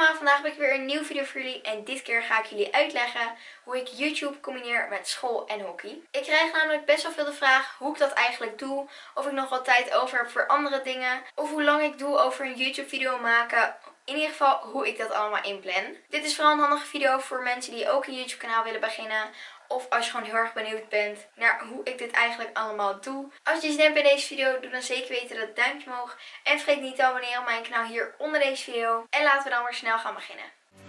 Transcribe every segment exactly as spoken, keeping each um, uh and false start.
allemaal, vandaag heb ik weer een nieuwe video voor jullie en dit keer ga ik jullie uitleggen hoe ik YouTube combineer met school en hockey. Ik krijg namelijk best wel veel de vraag hoe ik dat eigenlijk doe, of ik nog wat tijd over heb voor andere dingen, of hoe lang ik doe over een YouTube video maken. In ieder geval hoe ik dat allemaal inplan. Dit is vooral een handige video voor mensen die ook een YouTube kanaal willen beginnen. Of als je gewoon heel erg benieuwd bent naar hoe ik dit eigenlijk allemaal doe. Als je zin hebt in deze video, doe dan zeker weten dat duimpje omhoog. En vergeet niet te abonneren op mijn kanaal hier onder deze video. En laten we dan maar snel gaan beginnen.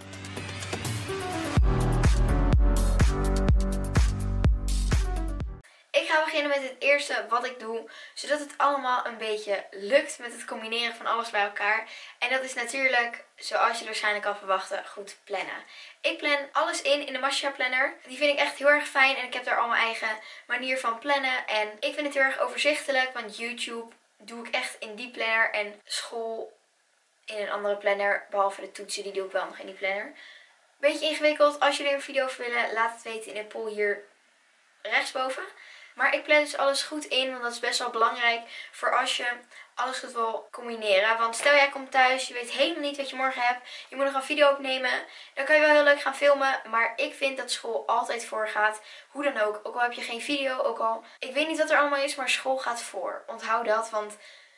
Ik ga beginnen met het eerste wat ik doe, zodat het allemaal een beetje lukt met het combineren van alles bij elkaar. En dat is natuurlijk, zoals je waarschijnlijk al verwachtte, goed plannen. Ik plan alles in in de Masha planner. Die vind ik echt heel erg fijn en ik heb daar al mijn eigen manier van plannen. En ik vind het heel erg overzichtelijk, want YouTube doe ik echt in die planner en school in een andere planner. Behalve de toetsen, die doe ik wel nog in die planner. Beetje ingewikkeld. Als jullie er een video over willen, laat het weten in de poll hier rechtsboven. Maar ik plan dus alles goed in, want dat is best wel belangrijk voor als je alles goed wil combineren. Want stel jij komt thuis, je weet helemaal niet wat je morgen hebt, je moet nog een video opnemen. Dan kan je wel heel leuk gaan filmen, maar ik vind dat school altijd voorgaat. Hoe dan ook, ook al heb je geen video, ook al... Ik weet niet wat er allemaal is, maar school gaat voor. Onthoud dat, want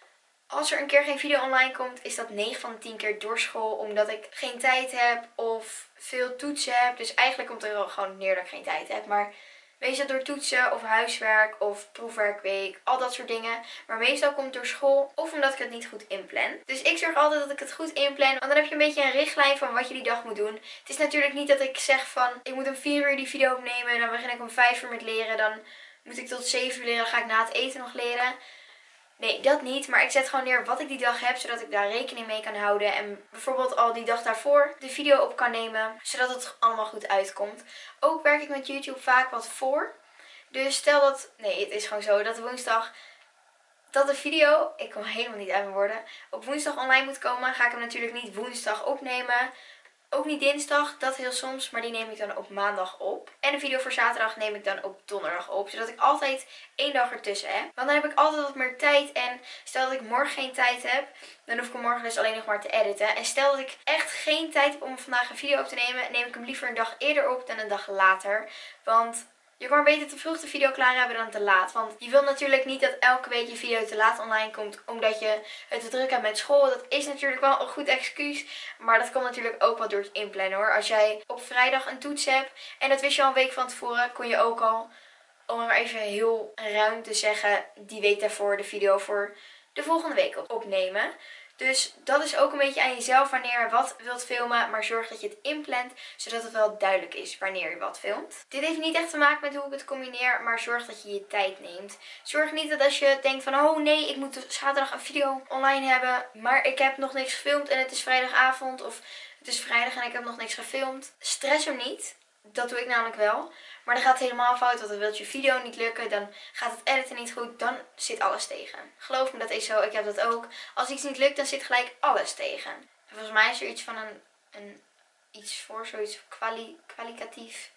als er een keer geen video online komt, is dat negen van de tien keer door school. Omdat ik geen tijd heb of veel toetsen heb. Dus eigenlijk komt er wel gewoon neer dat ik geen tijd heb, maar... Meestal door toetsen of huiswerk of proefwerkweek, al dat soort dingen. Maar meestal komt het door school of omdat ik het niet goed inplan. Dus ik zorg altijd dat ik het goed inplan, want dan heb je een beetje een richtlijn van wat je die dag moet doen. Het is natuurlijk niet dat ik zeg van, ik moet om vier uur die video opnemen, dan begin ik om vijf uur met leren. Dan moet ik tot zeven uur leren, dan ga ik na het eten nog leren. Nee, dat niet. Maar ik zet gewoon neer wat ik die dag heb, zodat ik daar rekening mee kan houden. En bijvoorbeeld al die dag daarvoor de video op kan nemen, zodat het allemaal goed uitkomt. Ook werk ik met YouTube vaak wat voor. Dus stel dat, nee, het is gewoon zo, dat woensdag, dat de video, ik kom helemaal niet uit mijn woorden, op woensdag online moet komen, ga ik hem natuurlijk niet woensdag opnemen. Ook niet dinsdag, dat heel soms, maar die neem ik dan op maandag op. En de video voor zaterdag neem ik dan op donderdag op, zodat ik altijd één dag ertussen heb. Want dan heb ik altijd wat meer tijd en stel dat ik morgen geen tijd heb, dan hoef ik hem morgen dus alleen nog maar te editen. En stel dat ik echt geen tijd heb om vandaag een video op te nemen, neem ik hem liever een dag eerder op dan een dag later. Want... je kan maar beter te vroeg de video klaar hebben dan te laat. Want je wilt natuurlijk niet dat elke week je video te laat online komt. Omdat je het te druk hebt met school. Dat is natuurlijk wel een goed excuus. Maar dat komt natuurlijk ook wel door het inplannen hoor. Als jij op vrijdag een toets hebt. En dat wist je al een week van tevoren. Kon je ook al, om maar even heel ruim te zeggen, die week daarvoor de video voor de volgende week opnemen. Dus dat is ook een beetje aan jezelf wanneer je wat wilt filmen. Maar zorg dat je het inplant, zodat het wel duidelijk is wanneer je wat filmt. Dit heeft niet echt te maken met hoe ik het combineer, maar zorg dat je je tijd neemt. Zorg niet dat als je denkt van, oh nee, ik moet zaterdag een video online hebben, maar ik heb nog niks gefilmd en het is vrijdagavond of het is vrijdag en ik heb nog niks gefilmd. Stress hem niet. Dat doe ik namelijk wel. Maar dan gaat het helemaal fout, want dan wil je video niet lukken. Dan gaat het editen niet goed. Dan zit alles tegen. Geloof me, dat is zo. Ik heb dat ook. Als iets niet lukt, dan zit gelijk alles tegen. En volgens mij is er iets van een, een iets voor, zoiets kwali, kwalitatief.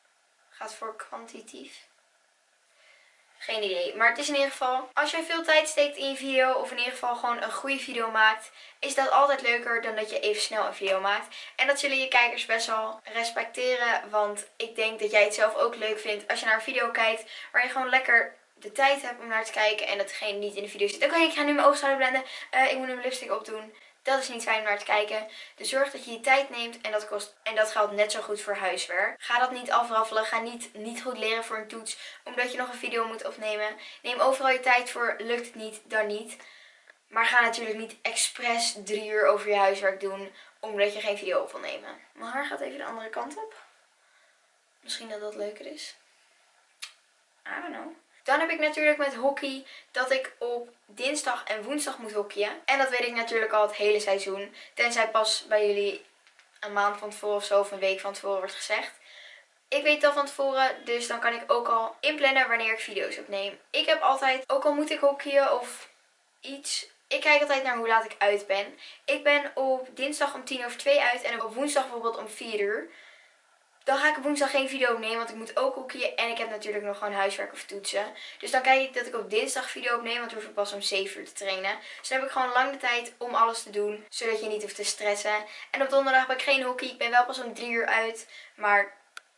Gaat voor kwantitatief. Geen idee. Maar het is in ieder geval, als jij veel tijd steekt in je video, of in ieder geval gewoon een goede video maakt, is dat altijd leuker dan dat je even snel een video maakt. En dat zullen je kijkers best wel respecteren, want ik denk dat jij het zelf ook leuk vindt als je naar een video kijkt waar je gewoon lekker de tijd hebt om naar te kijken en dat degene niet in de video zit. Oké, ik ga nu mijn oogschouder blenden. Uh, ik moet nu mijn lipstick opdoen. Dat is niet fijn om naar te kijken. Dus zorg dat je je tijd neemt en dat kost. En dat geldt net zo goed voor huiswerk. Ga dat niet afraffelen. Ga niet, niet goed leren voor een toets. Omdat je nog een video moet opnemen. Neem overal je tijd voor. Lukt het niet, dan niet. Maar ga natuurlijk niet expres drie uur over je huiswerk doen. Omdat je geen video op wil nemen. Mijn haar gaat even de andere kant op. Misschien dat dat leuker is. I don't know. Dan heb ik natuurlijk met hockey dat ik op dinsdag en woensdag moet hockeyen. En dat weet ik natuurlijk al het hele seizoen. Tenzij pas bij jullie een maand van tevoren of zo of een week van tevoren wordt gezegd. Ik weet het al van tevoren, dus dan kan ik ook al inplannen wanneer ik video's opneem. Ik heb altijd, ook al moet ik hockeyen of iets, ik kijk altijd naar hoe laat ik uit ben. Ik ben op dinsdag om tien over twee uit en op woensdag bijvoorbeeld om vier uur. Dan ga ik op woensdag geen video opnemen, want ik moet ook hockeyen. En ik heb natuurlijk nog gewoon huiswerk of toetsen. Dus dan kijk ik dat ik op dinsdag video opneem, want dan hoef ik pas om zeven uur te trainen. Dus dan heb ik gewoon lang de tijd om alles te doen, zodat je niet hoeft te stressen. En op donderdag heb ik geen hockey. Ik ben wel pas om drie uur uit, maar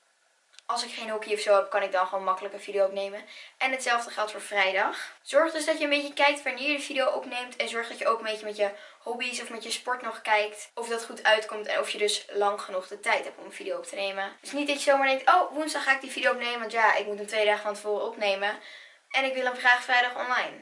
als ik geen hockey of zo heb, kan ik dan gewoon makkelijk een video opnemen. En hetzelfde geldt voor vrijdag. Zorg dus dat je een beetje kijkt wanneer je de video opneemt. En zorg dat je ook een beetje met je hobby's of met je sport nog kijkt of dat goed uitkomt. En of je dus lang genoeg de tijd hebt om een video op te nemen. Dus niet dat je zomaar denkt, oh woensdag ga ik die video opnemen. Want ja, ik moet hem twee dagen van tevoren opnemen. En ik wil hem graag vrijdag online.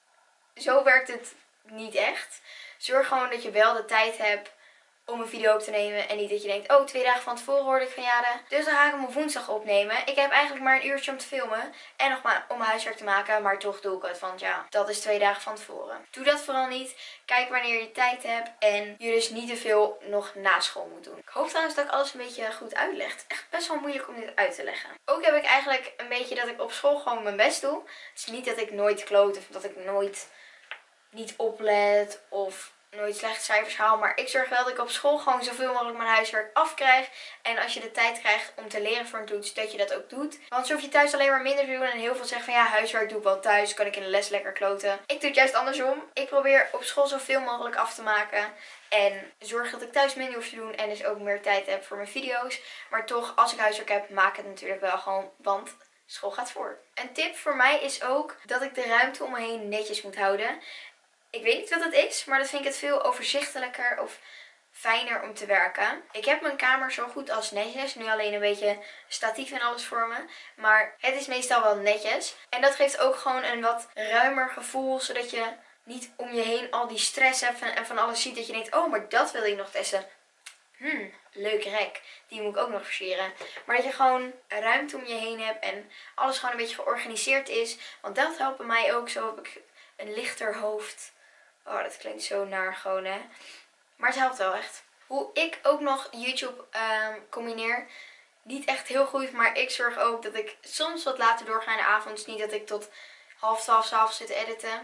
Zo werkt het niet echt. Zorg gewoon dat je wel de tijd hebt om een video op te nemen. En niet dat je denkt, oh twee dagen van tevoren hoorde ik van Jade. Dus dan ga ik hem op woensdag opnemen. Ik heb eigenlijk maar een uurtje om te filmen. En nog maar om mijn huiswerk te maken. Maar toch doe ik het, want ja, dat is twee dagen van tevoren. Doe dat vooral niet. Kijk wanneer je tijd hebt. En je dus niet te veel nog na school moet doen. Ik hoop trouwens dat ik alles een beetje goed uitleg. Het is echt best wel moeilijk om dit uit te leggen. Ook heb ik eigenlijk een beetje dat ik op school gewoon mijn best doe. Het is niet dat ik nooit kloot of dat ik nooit niet oplet of nooit slechte cijfers haal. Maar ik zorg wel dat ik op school gewoon zoveel mogelijk mijn huiswerk afkrijg. En als je de tijd krijgt om te leren voor een toets, dat je dat ook doet. Want zo hoef je thuis alleen maar minder te doen. En heel veel zeggen van ja, huiswerk doe ik wel thuis. Kan ik in de les lekker kloten. Ik doe het juist andersom. Ik probeer op school zoveel mogelijk af te maken. En zorg dat ik thuis minder hoef te doen. En dus ook meer tijd heb voor mijn video's. Maar toch, als ik huiswerk heb, maak ik het natuurlijk wel gewoon. Want school gaat voor. Een tip voor mij is ook dat ik de ruimte om me heen netjes moet houden. Ik weet niet wat het is, maar dat vind ik het veel overzichtelijker of fijner om te werken. Ik heb mijn kamer zo goed als netjes. Nu alleen een beetje statief en alles voor me. Maar het is meestal wel netjes. En dat geeft ook gewoon een wat ruimer gevoel. Zodat je niet om je heen al die stress hebt en van alles ziet. Dat je denkt, oh maar dat wil ik nog testen. Hmm, leuk rek. Die moet ik ook nog versieren. Maar dat je gewoon ruimte om je heen hebt. En alles gewoon een beetje georganiseerd is. Want dat helpt bij mij ook. Zo heb ik een lichter hoofd. Oh, dat klinkt zo naar gewoon, hè. Maar het helpt wel echt. Hoe ik ook nog YouTube um, combineer. Niet echt heel goed, maar ik zorg ook dat ik soms wat later doorga in de avond. Dus niet dat ik tot half twaalf 's avonds zit te editen.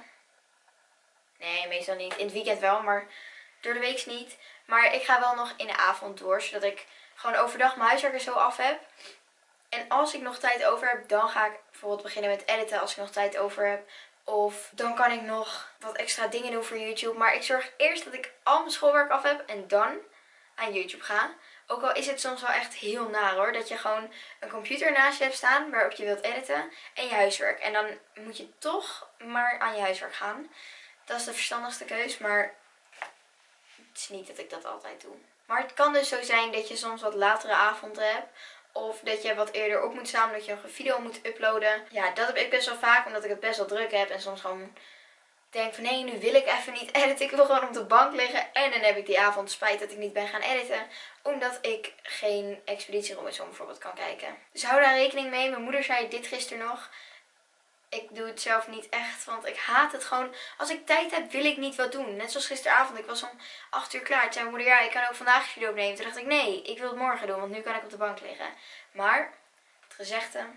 Nee, meestal niet. In het weekend wel, maar door de week niet. Maar ik ga wel nog in de avond door, zodat ik gewoon overdag mijn huiswerk er zo af heb. En als ik nog tijd over heb, dan ga ik bijvoorbeeld beginnen met editen als ik nog tijd over heb. Of dan kan ik nog wat extra dingen doen voor YouTube. Maar ik zorg eerst dat ik al mijn schoolwerk af heb en dan aan YouTube ga. Ook al is het soms wel echt heel naar hoor. Dat je gewoon een computer naast je hebt staan waarop je wilt editen. En je huiswerk. En dan moet je toch maar aan je huiswerk gaan. Dat is de verstandigste keus. Maar het is niet dat ik dat altijd doe. Maar het kan dus zo zijn dat je soms wat latere avonden hebt. Of dat je wat eerder op moet staan omdat je nog een video moet uploaden. Ja, dat heb ik best wel vaak omdat ik het best wel druk heb. En soms gewoon denk van nee, nu wil ik even niet editen. Ik wil gewoon op de bank liggen. En dan heb ik die avond spijt dat ik niet ben gaan editen. Omdat ik geen Expeditie Robinson bijvoorbeeld kan kijken. Dus hou daar rekening mee. Mijn moeder zei dit gisteren nog. Ik doe het zelf niet echt, want ik haat het gewoon. Als ik tijd heb, wil ik niet wat doen. Net zoals gisteravond. Ik was om acht uur klaar. Toen zei mijn moeder, ja, ik kan ook vandaag een video opnemen. Toen dacht ik, nee, ik wil het morgen doen, want nu kan ik op de bank liggen. Maar, het gezegde,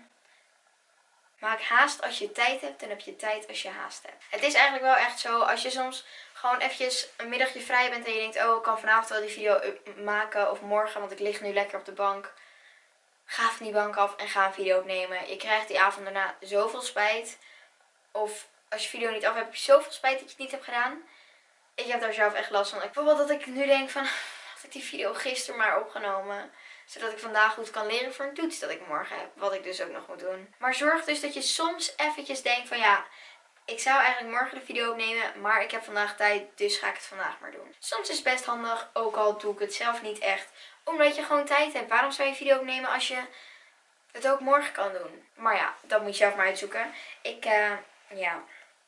maak haast als je tijd hebt en heb je tijd als je haast hebt. Het is eigenlijk wel echt zo, als je soms gewoon eventjes een middagje vrij bent en je denkt, oh, ik kan vanavond wel die video maken of morgen, want ik lig nu lekker op de bank. Ga van die bank af en ga een video opnemen. Je krijgt die avond daarna zoveel spijt. Of als je video niet af hebt, heb je zoveel spijt dat je het niet hebt gedaan. Ik heb daar zelf echt last van. Bijvoorbeeld dat ik nu denk van, had ik die video gisteren maar opgenomen. Zodat ik vandaag goed kan leren voor een toets dat ik morgen heb. Wat ik dus ook nog moet doen. Maar zorg dus dat je soms eventjes denkt van ja, ik zou eigenlijk morgen de video opnemen. Maar ik heb vandaag tijd, dus ga ik het vandaag maar doen. Soms is het best handig, ook al doe ik het zelf niet echt. Omdat je gewoon tijd hebt. Waarom zou je video opnemen als je het ook morgen kan doen? Maar ja, dat moet je zelf maar uitzoeken. Ik, uh, ja,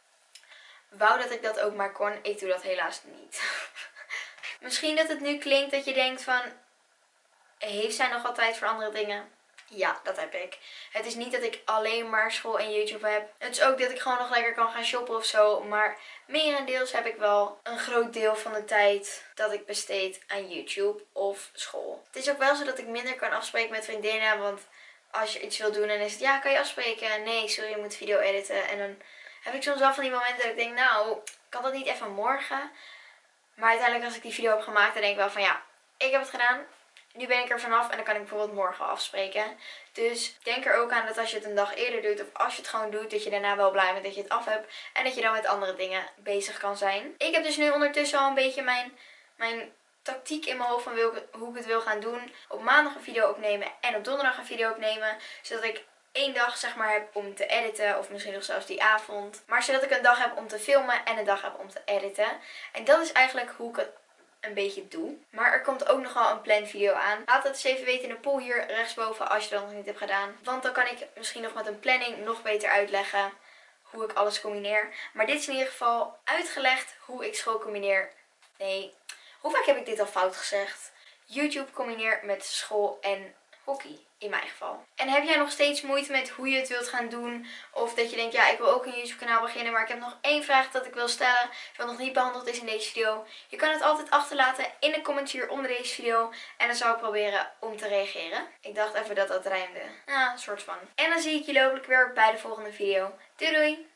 wou dat ik dat ook maar kon. Ik doe dat helaas niet. Misschien dat het nu klinkt dat je denkt van, heeft zij nog wel tijd voor andere dingen? Ja, dat heb ik. Het is niet dat ik alleen maar school en YouTube heb. Het is ook dat ik gewoon nog lekker kan gaan shoppen of zo. Maar merendeels heb ik wel een groot deel van de tijd dat ik besteed aan YouTube of school. Het is ook wel zo dat ik minder kan afspreken met vriendinnen. Want als je iets wil doen, dan is het ja, kan je afspreken? Nee, sorry, je moet video editen. En dan heb ik soms wel van die momenten dat ik denk, nou, kan dat niet even morgen? Maar uiteindelijk als ik die video heb gemaakt, dan denk ik wel van ja, ik heb het gedaan. nu ben ik er vanaf en dan kan ik bijvoorbeeld morgen afspreken. Dus denk er ook aan dat als je het een dag eerder doet of als je het gewoon doet, dat je daarna wel blij bent dat je het af hebt. En dat je dan met andere dingen bezig kan zijn. Ik heb dus nu ondertussen al een beetje mijn, mijn tactiek in mijn hoofd van wil, hoe ik het wil gaan doen. Op maandag een video opnemen en op donderdag een video opnemen. Zodat ik één dag zeg maar heb om te editen of misschien nog zelfs die avond. Maar zodat ik een dag heb om te filmen en een dag heb om te editen. En dat is eigenlijk hoe ik het een beetje doe. Maar er komt ook nog wel een planvideo aan. Laat het eens even weten in de poll hier rechtsboven als je dat nog niet hebt gedaan. Want dan kan ik misschien nog met een planning nog beter uitleggen hoe ik alles combineer. Maar dit is in ieder geval uitgelegd hoe ik school combineer. Nee, hoe vaak heb ik dit al fout gezegd? YouTube combineer met school en hockey. In mijn geval. En heb jij nog steeds moeite met hoe je het wilt gaan doen? Of dat je denkt, ja, ik wil ook een YouTube kanaal beginnen. Maar ik heb nog één vraag dat ik wil stellen. Wat nog niet behandeld is in deze video. Je kan het altijd achterlaten in de comments hier onder deze video. En dan zal ik proberen om te reageren. Ik dacht even dat dat rijmde. Ja, een soort van. En dan zie ik jullie hopelijk weer bij de volgende video. Doei doei!